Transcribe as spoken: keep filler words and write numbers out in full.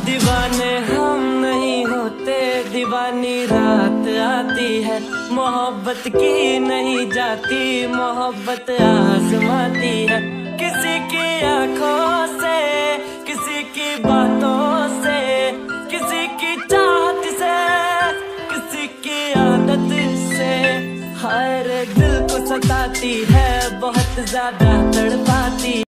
दीवाने हम नहीं होते, दीवानी रात आती है। मोहब्बत की नहीं जाती, मोहब्बत आजमाती है। किसी की आंखों से, किसी की बातों से, किसी की चाहत से, किसी की आदत से। हर दिल को सताती है, बहुत ज्यादा तड़पाती